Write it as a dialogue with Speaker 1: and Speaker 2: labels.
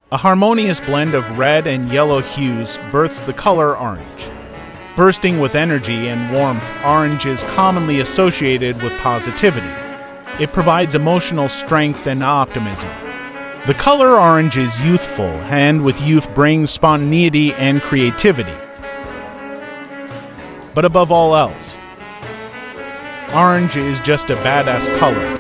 Speaker 1: A harmonious blend of red and yellow hues births the color orange. Bursting with energy and warmth, orange is commonly associated with positivity. It provides emotional strength and optimism. The color orange is youthful, and with youth brings spontaneity and creativity. But above all else, orange is just a badass color.